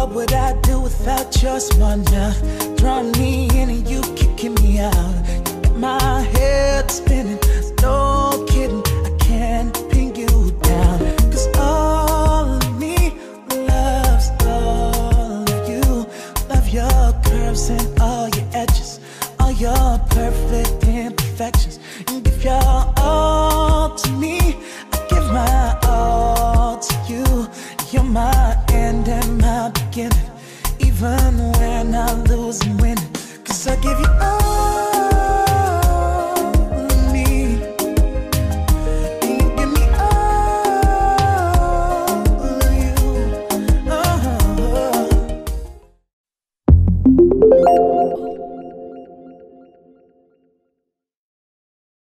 What would I do without your smart mouth? Drawing me in and you kicking me out. You got my head spinning,